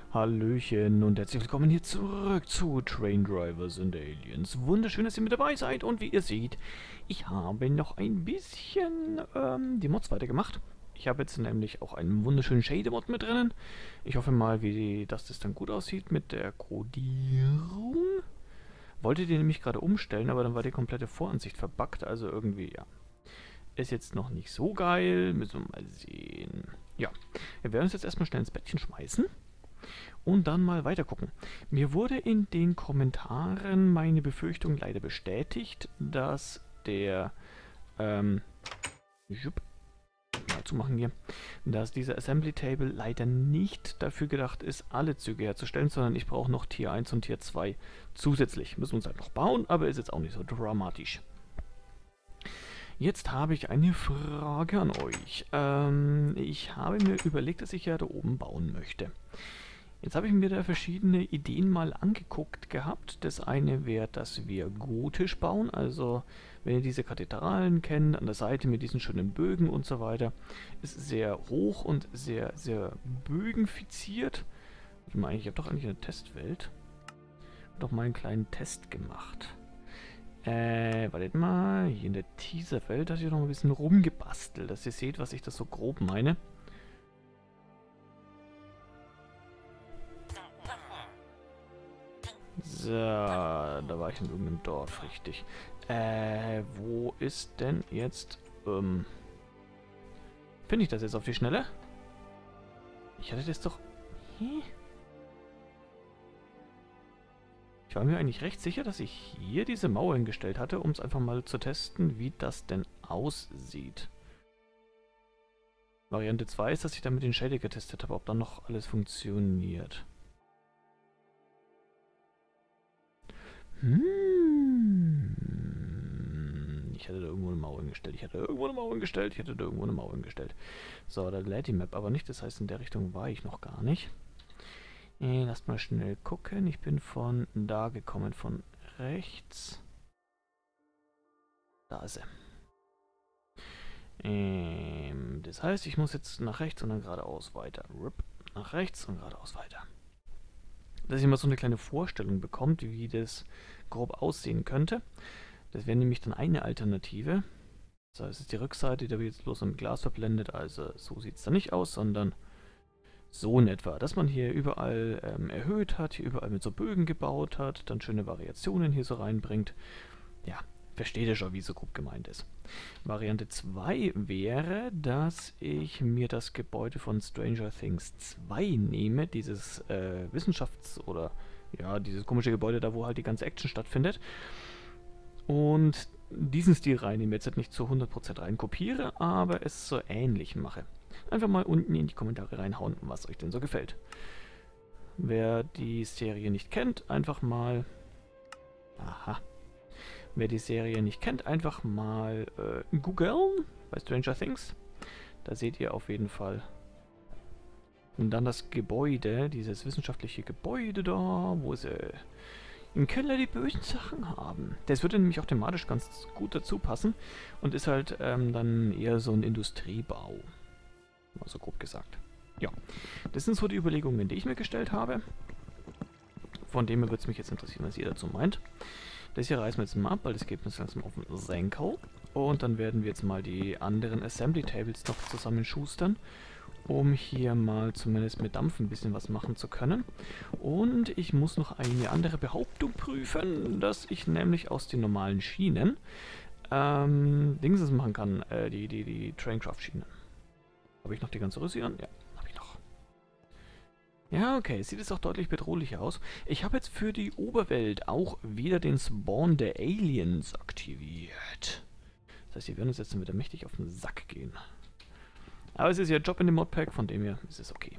Hallöchen und herzlich willkommen hier zurück zu Train Drivers and Aliens. Wunderschön, dass ihr mit dabei seid und wie ihr seht, ich habe noch ein bisschen die Mods weitergemacht. Ich habe jetzt nämlich auch einen wunderschönen Shader-Mod mit drinnen. Ich hoffe mal, dass das dann gut aussieht mit der Codierung. Wollte die nämlich gerade umstellen, aber dann war die komplette Voransicht verbuggt, also irgendwie, ja. Ist jetzt noch nicht so geil, müssen wir mal sehen. Ja, wir werden uns jetzt erstmal schnell ins Bettchen schmeißen. Und dann mal weiter gucken. Mir wurde in den Kommentaren meine Befürchtung leider bestätigt, dass der, mal zumachen hier, dass dieser Assembly Table leider nicht dafür gedacht ist, alle Züge herzustellen, sondern ich brauche noch Tier 1 und Tier 2 zusätzlich. Müssen wir uns halt noch bauen, aber ist jetzt auch nicht so dramatisch. Jetzt habe ich eine Frage an euch. Ich habe mir überlegt, dass ich ja da oben bauen möchte. Jetzt habe ich mir da verschiedene Ideen mal angeguckt gehabt. Das eine wäre, dass wir gotisch bauen, also wenn ihr diese Kathedralen kennt, an der Seite mit diesen schönen Bögen und so weiter, ist sehr hoch und sehr, sehr bögenfiziert. Ich meine, ich habe doch eigentlich eine Testwelt. Doch mal einen kleinen Test gemacht. Wartet mal, hier in der Teaserwelt hatte ich noch ein bisschen rumgebastelt, dass ihr seht, was ich das so grob meine. So, da war ich in irgendeinem Dorf, richtig. Wo ist denn jetzt, finde ich das jetzt auf die Schnelle? Ich hatte das doch... Hä? Ich war mir eigentlich recht sicher, dass ich hier diese Mauer hingestellt hatte, um es einfach mal zu testen, wie das denn aussieht. Variante 2 ist, dass ich damit den Shader getestet habe, ob dann noch alles funktioniert. Ich hatte da irgendwo eine Mauer hingestellt. Ich hatte da irgendwo eine Mauer hingestellt. So, da lädt die Map aber nicht. Das heißt, in der Richtung war ich noch gar nicht. Lasst mal schnell gucken. Ich bin von da gekommen, von rechts. Da ist er. Das heißt, ich muss jetzt nach rechts und dann geradeaus weiter. Nach rechts und geradeaus weiter. Dass ihr mal so eine kleine Vorstellung bekommt, wie das grob aussehen könnte. Das wäre nämlich dann eine Alternative. So, das ist die Rückseite, die wird jetzt bloß im Glas verblendet, also so sieht es da nicht aus, sondern so in etwa. Dass man hier überall erhöht hat, hier überall mit so Bögen gebaut hat, dann schöne Variationen hier so reinbringt. Ja, versteht ihr schon, wie so grob gemeint ist. Variante 2 wäre, dass ich mir das Gebäude von Stranger Things 2 nehme, dieses oder ja, dieses komische Gebäude da, wo halt die ganze Action stattfindet. Und diesen Stil reinnehme, jetzt nicht zu 100% rein kopiere, aber es so ähnlich mache. Einfach mal unten in die Kommentare reinhauen, was euch denn so gefällt. Wer die Serie nicht kennt, einfach mal... Aha. Wer die Serie nicht kennt, einfach mal googeln bei Stranger Things. Da seht ihr auf jeden Fall. Und dann das Gebäude, dieses wissenschaftliche Gebäude da, wo sie im Keller die bösen Sachen haben. Das würde nämlich auch thematisch ganz gut dazu passen und ist halt dann eher so ein Industriebau. Mal so grob gesagt. Ja, das sind so die Überlegungen, die ich mir gestellt habe. Von dem her würde es mich jetzt interessieren, was ihr dazu meint. Das hier reißen wir jetzt mal ab, weil das geht uns langsam auf den Senkel. Und dann werden wir jetzt mal die anderen Assembly Tables noch zusammenschustern, um hier mal zumindest mit Dampf ein bisschen was machen zu können. Und ich muss noch eine andere Behauptung prüfen, dass ich nämlich aus den normalen Schienen Dingses machen kann, die Traincraft-Schienen. Habe ich noch die ganze Rüssi an? Ja, habe ich noch. Ja, okay, sieht es auch deutlich bedrohlicher aus. Ich habe jetzt für die Oberwelt auch wieder den Spawn der Aliens aktiviert. Das heißt, die werden uns jetzt dann wieder mächtig auf den Sack gehen. Aber es ist ja Job in dem Modpack, von dem her ist es okay.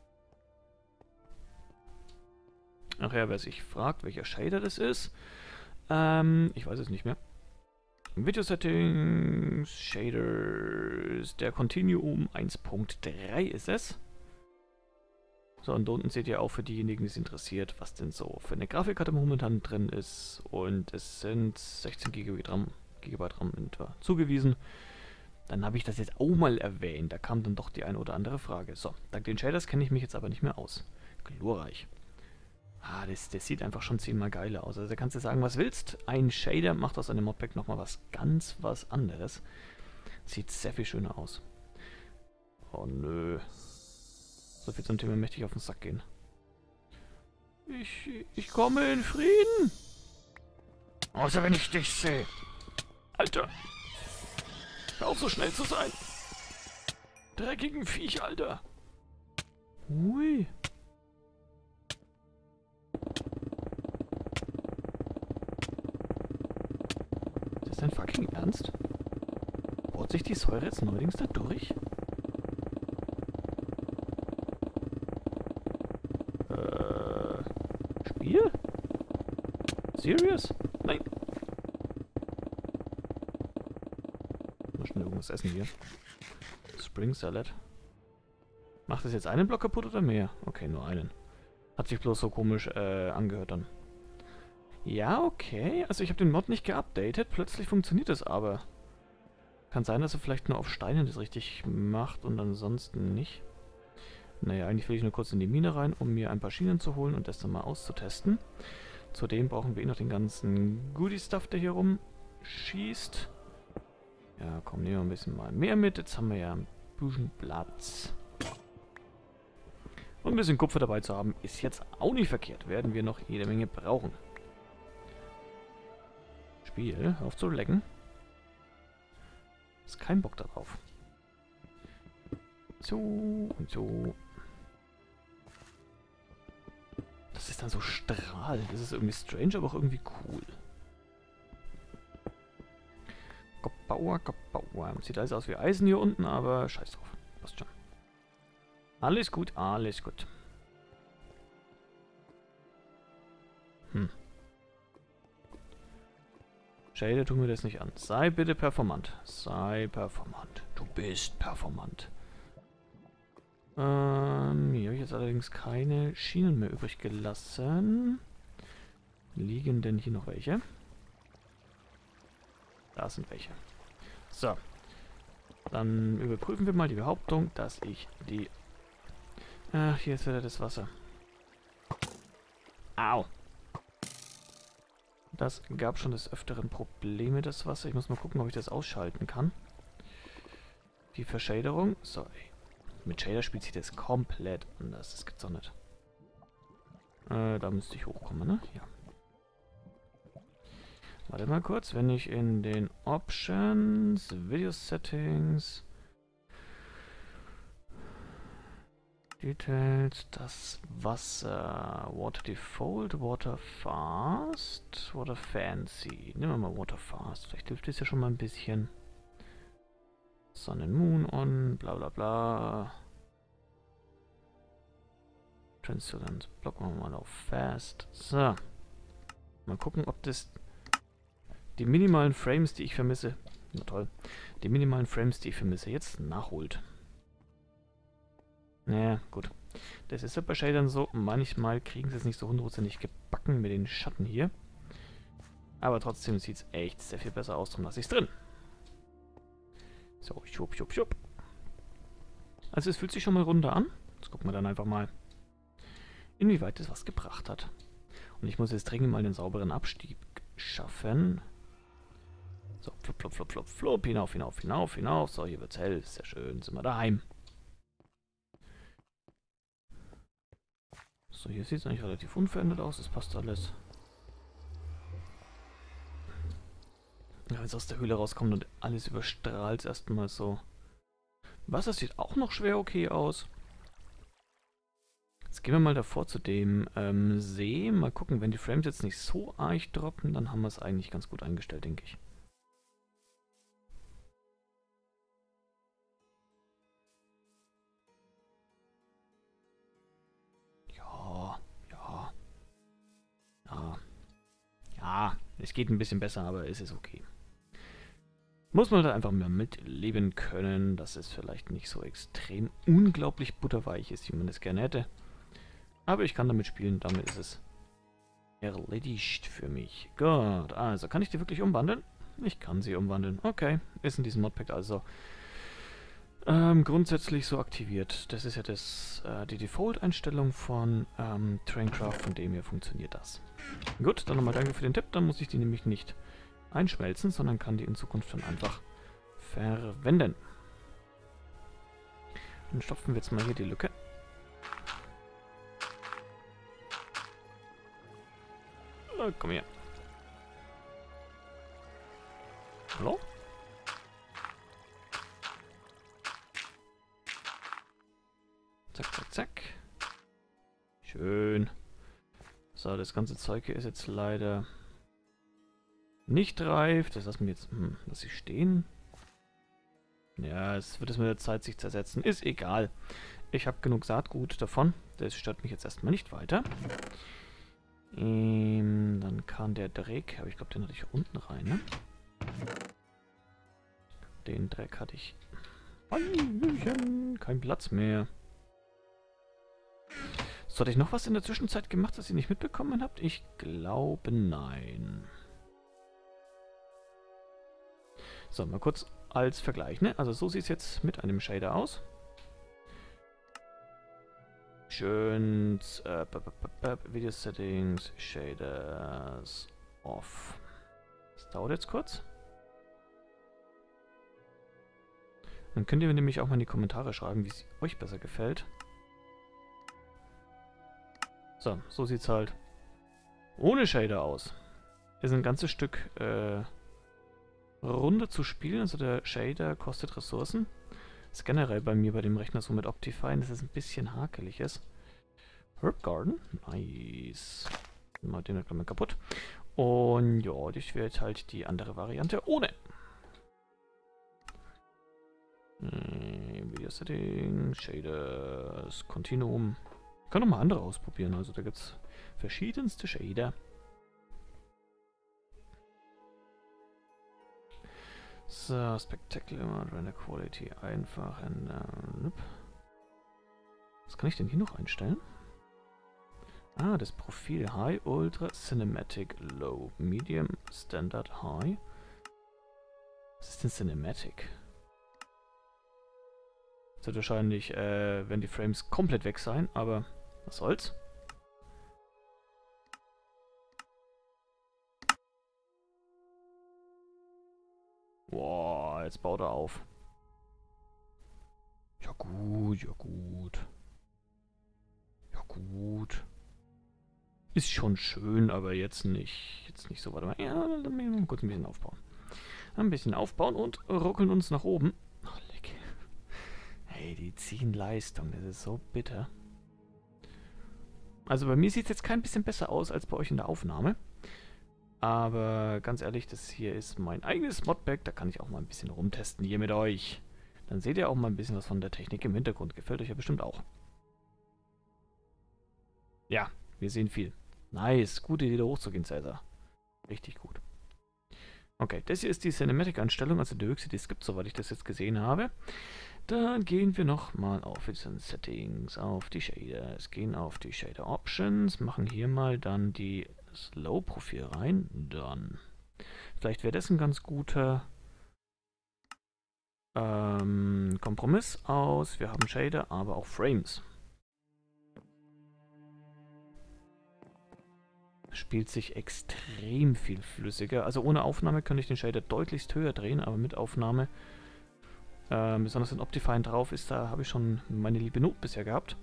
Ach ja, wer sich fragt, welcher Shader das ist, ich weiß es nicht mehr. Video Settings, Shaders, der Continuum 1.3 ist es. So, und da unten seht ihr auch für diejenigen, die es interessiert, was denn so für eine Grafikkarte momentan drin ist. Und es sind 16 GB RAM etwa zugewiesen. Dann habe ich das jetzt auch mal erwähnt. Da kam dann doch die eine oder andere Frage. So, dank den Shaders kenne ich mich jetzt aber nicht mehr aus. Glorreich. Ah, das sieht einfach schon 10-mal geiler aus. Also da kannst du sagen, was willst. Ein Shader macht aus einem Modpack nochmal was anderes. Sieht sehr viel schöner aus. Oh nö. So viel zum Thema mächtig auf den Sack gehen. Ich komme in Frieden. Außer wenn ich dich sehe. Alter. Hör auf so schnell zu sein. Dreckigen Viech, Alter. Hui. Ist das dein fucking Ernst? Bohrt sich die Säure jetzt neuerdings da durch? Spiel? Serious? Nein. Mal schnell irgendwas essen hier. Spring Salad. Macht das jetzt einen Block kaputt oder mehr? Okay, nur einen. Hat sich bloß so komisch angehört dann. Ja, okay. Also ich habe den Mod nicht geupdatet. Plötzlich funktioniert es aber. Kann sein, dass er vielleicht nur auf Steinen das richtig macht und ansonsten nicht. Naja, eigentlich will ich nur kurz in die Mine rein, um mir ein paar Schienen zu holen und das dann mal auszutesten. Zudem brauchen wir noch den ganzen Goodie-Stuff, der hier rumschießt. Ja, komm, nehmen wir ein bisschen mal mehr mit. Jetzt haben wir ja ein bisschen Platz. Und ein bisschen Kupfer dabei zu haben, ist jetzt auch nicht verkehrt. Werden wir noch jede Menge brauchen. Spiel, hör auf zu lecken. Ist kein Bock darauf. So und so. Das ist dann so strahlend. Das ist irgendwie strange, aber auch irgendwie cool. Kopauer, Kopauer. Sieht alles aus wie Eisen hier unten, aber scheiß drauf. Passt schon. Alles gut, alles gut. Shader, tu mir das nicht an. Sei bitte performant. Sei performant. Du bist performant. Hier habe ich jetzt allerdings keine Schienen mehr übrig gelassen. Liegen denn hier noch welche? Da sind welche. So. Dann überprüfen wir mal die Behauptung, dass ich die... Ach, hier ist wieder das Wasser. Au! Das gab schon des Öfteren Probleme, das Wasser. Ich muss mal gucken, ob ich das ausschalten kann. Die Verschaderung. So, ey. Mit Shader spielt sich das komplett anders. Das gibt's doch nicht. Da müsste ich hochkommen, ne? Ja. Warte mal kurz. Wenn ich in den Options, Video Settings, Details, das Wasser, Water Default, Water Fast, Water Fancy. Nehmen wir mal Water Fast. Vielleicht hilft das ja schon mal ein bisschen. Sun and Moon on, bla bla bla. Translucent blocken wir mal auf Fast. So. Mal gucken, ob das die minimalen Frames, die ich vermisse, na toll, die minimalen Frames, die ich vermisse, jetzt nachholt. Naja, gut. Das ist ja bei Shadern so, manchmal kriegen sie es nicht so hundertprozentig gebacken mit den Schatten hier. Aber trotzdem sieht es echt sehr viel besser aus, darum lasse ich es drin. So, schupp, schupp, schupp. Also es fühlt sich schon mal runter an. Jetzt gucken wir dann einfach mal, inwieweit das was gebracht hat. Und ich muss jetzt dringend mal den sauberen Abstieg schaffen. So, flop, flop, flop, flop, flop, hinauf, hinauf, hinauf, hinauf. So, hier wird's hell, sehr schön, sind wir daheim. So, hier sieht es eigentlich relativ unverändert aus, das passt alles. Ja, wenn es aus der Höhle rauskommt und alles überstrahlt erstmal so. Wasser sieht auch noch schwer okay aus. Jetzt gehen wir mal davor zu dem See. Mal gucken, wenn die Frames jetzt nicht so arg droppen, dann haben wir es eigentlich ganz gut eingestellt, denke ich. Ja, es geht ein bisschen besser, aber es ist okay. Muss man da einfach mal mitleben können, dass es vielleicht nicht so extrem unglaublich butterweich ist, wie man es gerne hätte. Aber ich kann damit spielen, damit ist es erledigt für mich. Gut, also kann ich die wirklich umwandeln? Ich kann sie umwandeln. Okay, ist in diesem Modpack also Grundsätzlich so aktiviert. Das ist ja die Default-Einstellung von Traincraft, von dem her funktioniert das. Gut, dann nochmal danke für den Tipp. Dann muss ich die nämlich nicht einschmelzen, sondern kann die in Zukunft dann einfach verwenden. Dann stopfen wir jetzt mal hier die Lücke. Komm her. Hallo? Zack, zack, zack. Schön. So, das ganze Zeug hier ist jetzt leider nicht reif. Das lassen wir jetzt... lass ich stehen. Ja, es wird es mit der Zeit sich zersetzen. Ist egal. Ich habe genug Saatgut davon. Das stört mich jetzt erstmal nicht weiter. Dann kann der Dreck... Aber ich glaube, den hatte ich hier unten rein, ne? Den Dreck hatte ich... Kein Platz mehr. So, hatte ich noch was in der Zwischenzeit gemacht, was ihr nicht mitbekommen habt? Ich glaube, nein. So, mal kurz als Vergleich, ne? Also so sieht es jetzt mit einem Shader aus. Schön, Video Settings, Shaders off. Das dauert jetzt kurz. Dann könnt ihr mir nämlich auch mal in die Kommentare schreiben, wie es euch besser gefällt. So sieht's halt ohne Shader aus. Ist ein ganzes Stück runder zu spielen, also der Shader kostet Ressourcen. Ist generell bei mir bei dem Rechner so mit Optifine, dass es ein bisschen hakelig ist. Herb Garden, nice. Mal den gleich mal kaputt. Und ja, das wird halt die andere Variante ohne. Video Settings, Shaders, Continuum. Ich kann noch mal andere ausprobieren, also da gibt es verschiedenste Shader. So, Spectacular, Render Quality einfach ändern. Was kann ich denn hier noch einstellen? Ah, das Profil High, Ultra, Cinematic, Low, Medium, Standard, High. Was ist denn Cinematic? Das wird wahrscheinlich, wenn die Frames komplett weg sein, aber was soll's? Boah, jetzt baut er auf. Ja gut, ja gut. Ja gut. Ist schon schön, aber jetzt nicht so. Warte mal, ja, dann müssen wir kurz ein bisschen aufbauen. Ein bisschen aufbauen und ruckeln uns nach oben. Ach, leck. Hey, die ziehen Leistung, das ist so bitter. Also bei mir sieht es jetzt kein bisschen besser aus als bei euch in der Aufnahme. Aber ganz ehrlich, das hier ist mein eigenes Modpack. Da kann ich auch mal ein bisschen rumtesten hier mit euch. Dann seht ihr auch mal ein bisschen was von der Technik im Hintergrund. Gefällt euch ja bestimmt auch. Ja, wir sehen viel. Nice, gute Idee, da hochzugehen, Cäsar. Richtig gut. Okay, das hier ist die Cinematic-Einstellung, also die höchste, die es gibt, soweit ich das jetzt gesehen habe. Dann gehen wir nochmal auf die Settings, auf die Shaders, gehen auf die Shader Options, machen hier mal dann die Slow-Profil rein. Dann. Vielleicht wäre das ein ganz guter Kompromiss aus. Wir haben Shader, aber auch Frames. Spielt sich extrem viel flüssiger. Also ohne Aufnahme könnte ich den Shader deutlichst höher drehen, aber mit Aufnahme, besonders wenn Optifine drauf ist, da habe ich schon meine liebe Not bisher gehabt.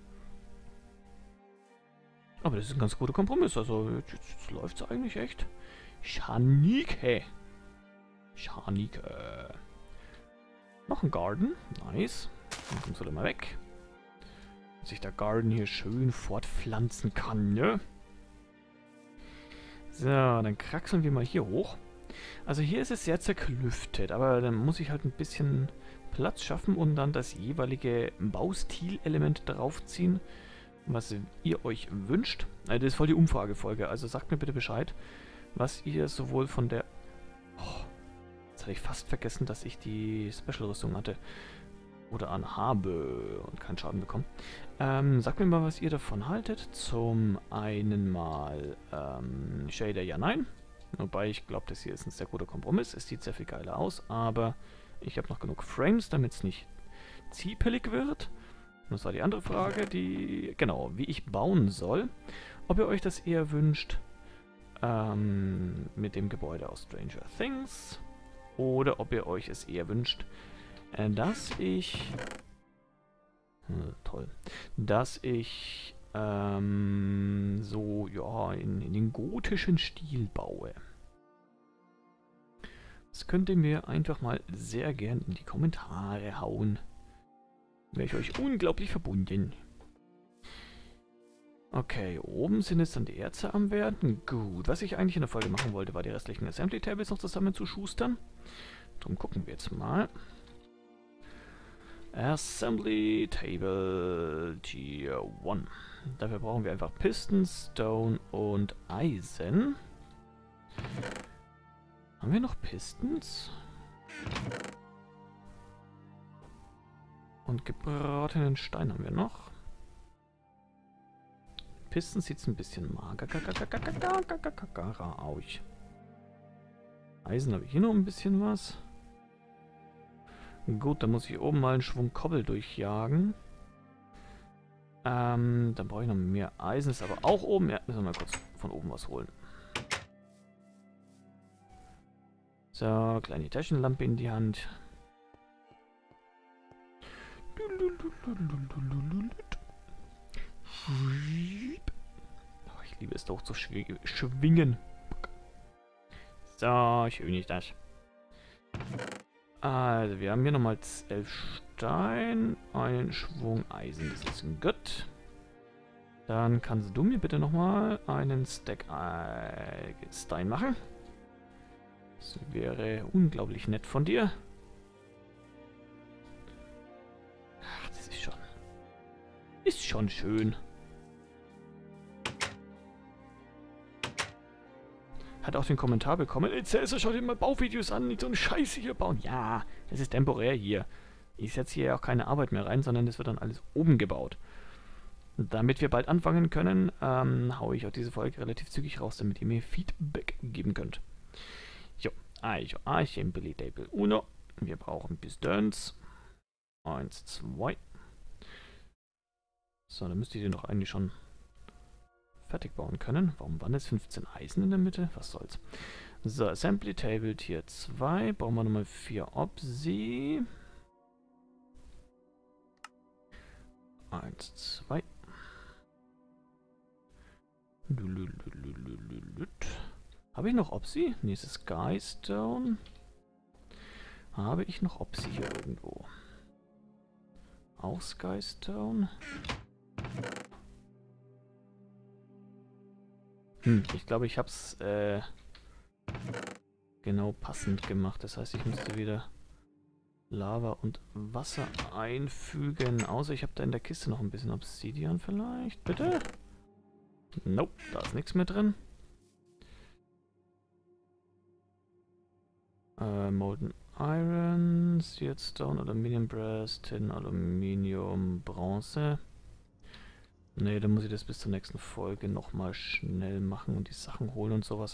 Aber das ist ein ganz guter Kompromiss. Also jetzt läuft es eigentlich echt. Schanike. Schanike. Noch ein Garden. Nice. Dann kommst du mal weg. Dass ich der Garden hier schön fortpflanzen kann, ne? So, dann kraxeln wir mal hier hoch. Also hier ist es sehr zerklüftet, aber dann muss ich halt ein bisschen Platz schaffen und dann das jeweilige Baustil-Element draufziehen, was ihr euch wünscht. Das ist voll die Umfragefolge, also sagt mir bitte Bescheid, was ihr sowohl von der... Oh, jetzt hatte ich fast vergessen, dass ich die Special-Rüstung hatte. Oder anhabe und keinen Schaden bekommen. Sagt mir mal, was ihr davon haltet. Zum einen mal Shader ja, nein. Wobei ich glaube, das hier ist ein sehr guter Kompromiss. Es sieht sehr viel geiler aus, aber ich habe noch genug Frames, damit es nicht ziepelig wird. Das war die andere Frage, genau, wie ich bauen soll. Ob ihr euch das eher wünscht mit dem Gebäude aus Stranger Things oder ob ihr euch es eher wünscht, dass ich so, ja, in den gotischen Stil baue. Das könnt ihr mir einfach mal sehr gern in die Kommentare hauen. Wäre ich euch unglaublich verbunden. Okay, oben sind jetzt dann die Erze am Werden. Gut, was ich eigentlich in der Folge machen wollte, war die restlichen Assembly Tables noch zusammen zu schustern. Darum gucken wir jetzt mal. Assembly Table Tier 1. Dafür brauchen wir einfach Piston, Stone und Eisen. Haben wir noch Pistons? Und gebratenen Stein haben wir noch. Pistons sieht es ein bisschen mager aus. Eisen habe ich hier noch ein bisschen was. Gut, dann muss ich oben mal einen Schwung Kobbel durchjagen. Dann brauche ich noch mehr Eisen, ist aber auch oben. Ja, müssen wir mal kurz von oben was holen. So, kleine Taschenlampe in die Hand. Oh, ich liebe es doch zu schwingen. So, schön ist das. Also, wir haben hier nochmal 11 Stein, einen Schwung Eisen. Das ist gut. Dann kannst du mir bitte nochmal einen Stack Stein machen. Das wäre unglaublich nett von dir. Ach, das ist schon... Ist schon schön. Hat auch den Kommentar bekommen. Jetzt schau dir mal Bauvideos an, nicht so eine Scheiße hier bauen. Ja, das ist temporär hier. Ich setze hier auch keine Arbeit mehr rein, sondern das wird dann alles oben gebaut. Und damit wir bald anfangen können, haue ich auch diese Folge relativ zügig raus, damit ihr mir Feedback geben könnt. Jo, also Assembly Table 1. Wir brauchen Pistons. 1, 2. So, dann müsst ihr den doch eigentlich schon fertig bauen können. Warum waren jetzt 15 Eisen in der Mitte? Was soll's. So, Assembly Table Tier 2. Brauchen wir nochmal 4 Obsi. 1, 2. Habe ich noch Obsi? Ne, es ist Skystone. Habe ich noch Obsi hier irgendwo? Auch Skystone. Ich glaube, ich habe es genau passend gemacht. Das heißt, ich müsste wieder Lava und Wasser einfügen. Außer ich habe da in der Kiste noch ein bisschen Obsidian vielleicht. Bitte? Nope, da ist nichts mehr drin. Molten Iron, Seared Stone, Aluminium Brass, Tin, Aluminium, Bronze. Ne, dann muss ich das bis zur nächsten Folge nochmal schnell machen und die Sachen holen und sowas.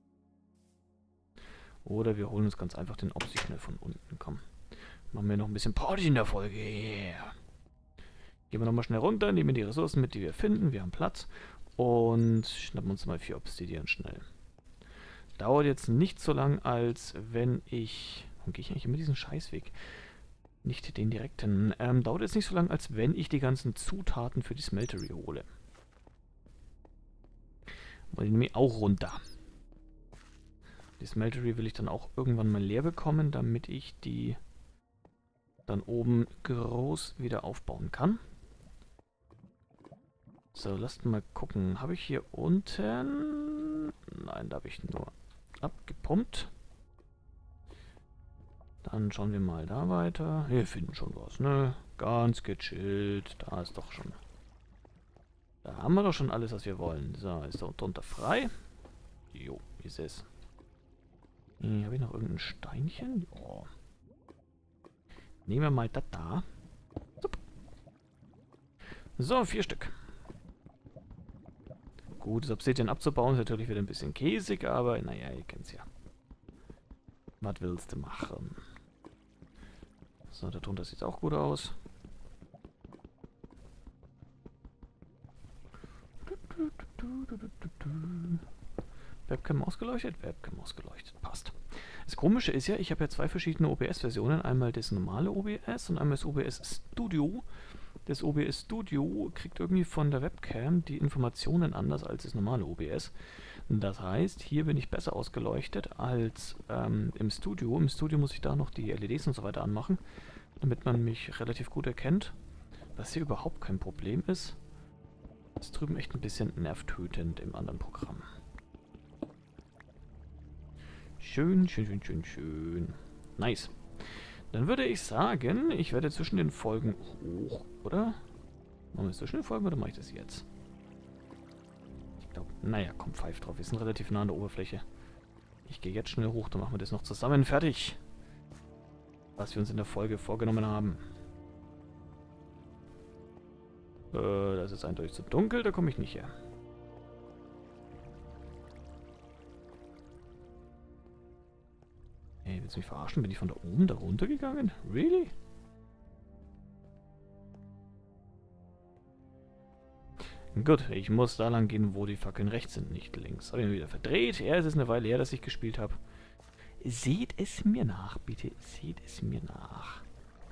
Oder wir holen uns ganz einfach den Obsi schnell von unten. Komm. Machen wir noch ein bisschen Party in der Folge. Yeah. Gehen wir nochmal schnell runter, nehmen die Ressourcen mit, die wir finden. Wir haben Platz. Und schnappen uns mal 4 Obsidian schnell. Dauert jetzt nicht so lang, als wenn ich... Warum gehe ich eigentlich immer diesen Scheißweg? Nicht den direkten. Dauert jetzt nicht so lang, als wenn ich die ganzen Zutaten für die Smeltery hole. Wollen die nämlich auch runter. Die Smeltery will ich dann auch irgendwann mal leer bekommen, damit ich die dann oben groß wieder aufbauen kann. So, lasst mal gucken. Habe ich hier unten... Nein, da habe ich nur abgepumpt. Dann schauen wir mal da weiter. Wir finden schon was, ne? Ganz gechillt. Da ist doch schon... Da haben wir doch schon alles, was wir wollen. So, ist da drunter frei? Jo, wie ist es? Habe ich noch irgendein Steinchen? Ja. Nehmen wir mal das da. So, 4 Stück. Gut, das Obsidian abzubauen ist natürlich wieder ein bisschen käsig, aber naja, ihr kennt's ja. Was willst du machen? So, darunter sieht es auch gut aus. Webcam ausgeleuchtet? Webcam ausgeleuchtet. Passt. Das Komische ist ja, ich habe ja zwei verschiedene OBS-Versionen. Einmal das normale OBS und einmal das OBS Studio. Das OBS Studio kriegt irgendwie von der Webcam die Informationen anders als das normale OBS. Das heißt, hier bin ich besser ausgeleuchtet als im Studio. Im Studio muss ich da noch die LEDs und so weiter anmachen, damit man mich relativ gut erkennt. Was hier überhaupt kein Problem ist. Das ist drüben echt ein bisschen nervtötend im anderen Programm. Schön, schön, schön, schön, schön. Nice. Dann würde ich sagen, ich werde zwischen den Folgen hoch, oder? Machen wir es zwischen den Folgen oder mache ich das jetzt? Ich glaube, naja, komm, pfeif drauf. Wir sind relativ nah an der Oberfläche. Ich gehe jetzt schnell hoch, dann machen wir das noch zusammen fertig. Was wir uns in der Folge vorgenommen haben. Das ist eindeutig zu dunkel, da komme ich nicht her. Ey, willst du mich verarschen? Bin ich von da oben da runter gegangen? Really? Gut, ich muss da lang gehen, wo die Fackeln rechts sind, nicht links. Habe ich mir wieder verdreht. Ja, es ist eine Weile her, dass ich gespielt habe. Seht es mir nach, bitte. Seht es mir nach.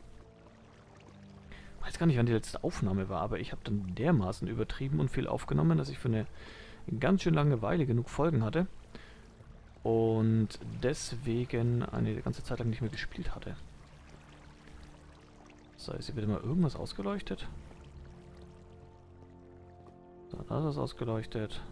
Ich weiß gar nicht, wann die letzte Aufnahme war, aber ich habe dann dermaßen übertrieben und viel aufgenommen, dass ich für eine ganz schön lange Weile genug Folgen hatte. Und deswegen eine ganze Zeit lang nicht mehr gespielt hatte. So, ist hier bitte mal irgendwas ausgeleuchtet? So, da ist es ausgeleuchtet.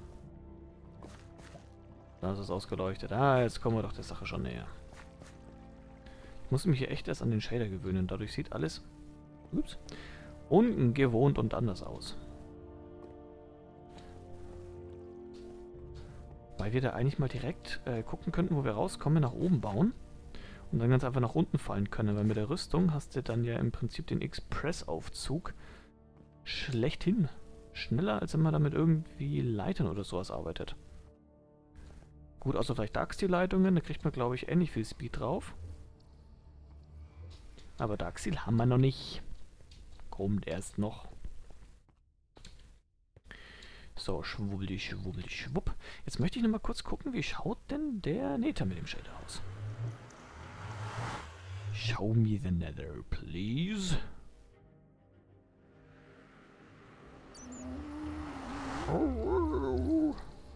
Da ist es ausgeleuchtet. Ah, jetzt kommen wir doch der Sache schon näher. Ich muss mich hier echt erst an den Shader gewöhnen. Dadurch sieht alles ungewohnt und anders aus. Weil wir da eigentlich mal direkt gucken könnten, wo wir rauskommen, nach oben bauen. Und dann ganz einfach nach unten fallen können. Weil mit der Rüstung hast du dann ja im Prinzip den Express-Aufzug schlechthin. Schneller, als wenn man damit irgendwie Leitern oder sowas arbeitet. Gut, außer vielleicht Darksteel-Leitungen, da kriegt man, glaube ich, ähnlich viel Speed drauf. Aber Darksteel haben wir noch nicht. Kommt erst noch. So, schwubbeli, schwubbeli, schwupp. Jetzt möchte ich noch mal kurz gucken, wie schaut denn der Nether mit dem Shader aus? Show me the Nether, please. Oh.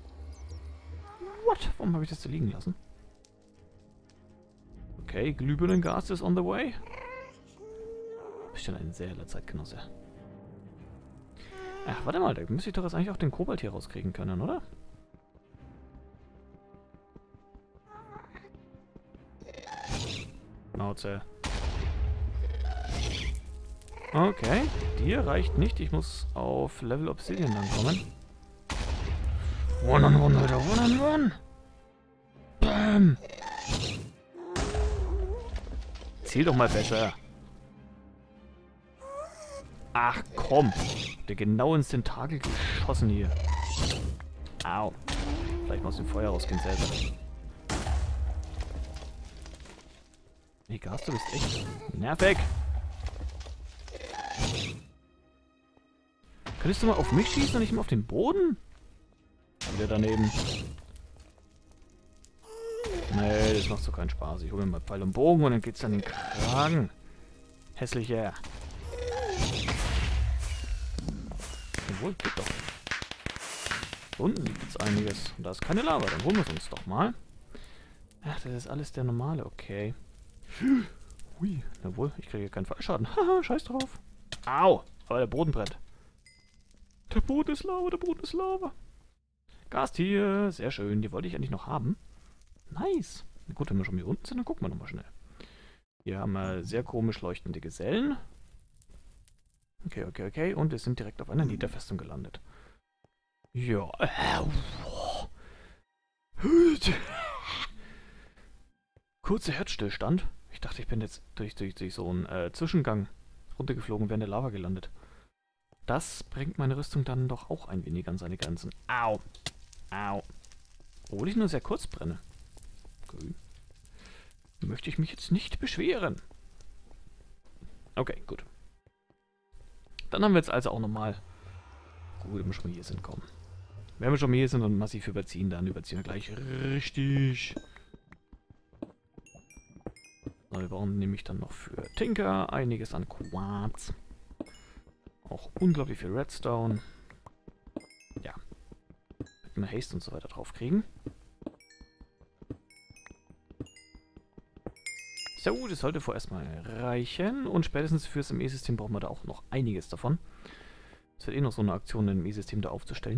What? Warum habe ich das da liegen lassen? Okay, Glühbirnengas ist on the way. Bestimmt ein sehr heller Zeitgenosse. Ach, warte mal, da müsste ich doch jetzt eigentlich auch den Kobalt hier rauskriegen können, oder? Schnauze. Okay, dir reicht nicht. Ich muss auf Level Obsidian dann kommen. One on one, Alter, one on one. Bam. Ziel doch mal besser. Ach komm. Der genau ins Tentakel geschossen hier. Au. Vielleicht mal aus dem Feuer rausgehen selber. Nee, Gas, du bist echt nervig. Könntest du mal auf mich schießen und nicht mehr auf den Boden? Wieder daneben. Nee, das macht so keinen Spaß. Ich hole mir mal Pfeil und Bogen und dann geht's an den Kragen. Hässlicher. Obwohl, geht doch. Da unten liegt jetzt einiges. Und da ist keine Lava. Dann holen wir es uns doch mal. Ach, das ist alles der normale. Okay. Hui. Jawohl, ich kriege keinen Fallschaden. Haha, scheiß drauf. Au. Aber der Boden brennt. Der Boden ist Lava, der Boden ist Lava. Gastier. Sehr schön. Die wollte ich eigentlich noch haben. Nice. Na gut, wenn wir schon hier unten sind, dann gucken wir nochmal schnell. Hier haben wir sehr komisch leuchtende Gesellen. Okay, okay, okay. Und wir sind direkt auf einer Niederfestung gelandet. Ja. Kurzer Herzstillstand. Ich dachte, ich bin jetzt durch so einen Zwischengang runtergeflogen, während der Lava gelandet. Das bringt meine Rüstung dann doch auch ein wenig an seine Grenzen. Au. Au. Obwohl ich nur sehr kurz brenne. Okay. Möchte ich mich jetzt nicht beschweren. Okay, gut. Dann haben wir jetzt also auch nochmal... Gut, wenn wir schon mal hier sind, komm. Wenn wir schon hier sind und massiv überziehen, dann überziehen wir gleich richtig. So, wir brauchen nämlich dann noch für Tinker einiges an Quarz. Auch unglaublich viel Redstone. Ja. Mit einem Haste und so weiter drauf kriegen. So, das sollte vorerst mal reichen. Und spätestens fürs ME-System brauchen wir da auch noch einiges davon. Es wird eh noch so eine Aktion, ein ME-System da aufzustellen.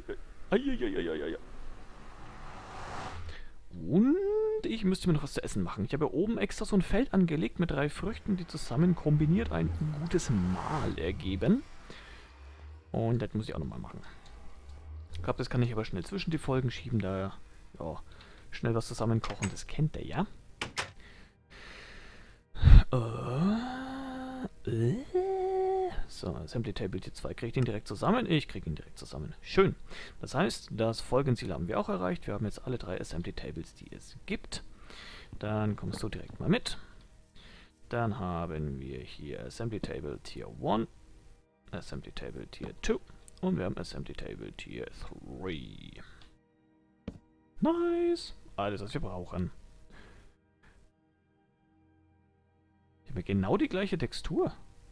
Und ich müsste mir noch was zu essen machen. Ich habe ja oben extra so ein Feld angelegt mit 3 Früchten, die zusammen kombiniert ein gutes Mahl ergeben. Und das muss ich auch nochmal machen. Ich glaube, das kann ich aber schnell zwischen die Folgen schieben, da ja, schnell was zusammenkochen, das kennt ihr ja. So, Assembly Table Tier 2. Kriege ich den direkt zusammen? Ich kriege ihn direkt zusammen. Schön. Das heißt, das Folgenziel haben wir auch erreicht. Wir haben jetzt alle 3 Assembly Tables, die es gibt. Dann kommst du direkt mal mit. Dann haben wir hier Assembly Table Tier 1, Assembly Table Tier 2 und wir haben Assembly Table Tier 3. Nice. Alles, was wir brauchen. Ich habe genau die gleiche Textur.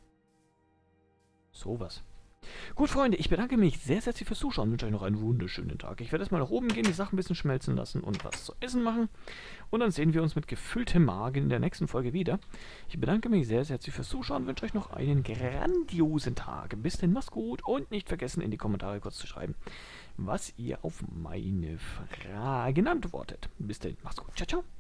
Sowas. Gut, Freunde, ich bedanke mich sehr, sehr herzlich fürs Zuschauen und wünsche euch noch einen wunderschönen Tag. Ich werde jetzt mal nach oben gehen, die Sachen ein bisschen schmelzen lassen und was zu essen machen. Und dann sehen wir uns mit gefülltem Magen in der nächsten Folge wieder. Ich bedanke mich sehr, sehr herzlich fürs Zuschauen und wünsche euch noch einen grandiosen Tag. Bis dann, macht's gut und nicht vergessen, in die Kommentare kurz zu schreiben, was ihr auf meine Fragen antwortet. Bis dann, macht's gut. Ciao, ciao.